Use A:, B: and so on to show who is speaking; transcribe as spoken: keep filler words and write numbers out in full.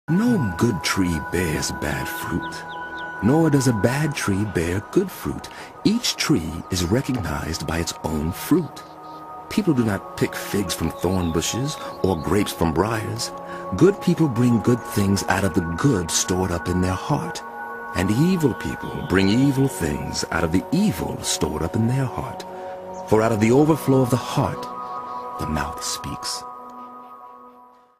A: No good tree bears bad fruit, nor does a bad tree bear good fruit. Each tree is recognized by its own fruit. People do not pick figs from thorn bushes or grapes from briars. Good people bring good things out of the good stored up in their heart, and evil people bring evil things out of the evil stored up in their heart. For out of the overflow of the heart, the mouth speaks.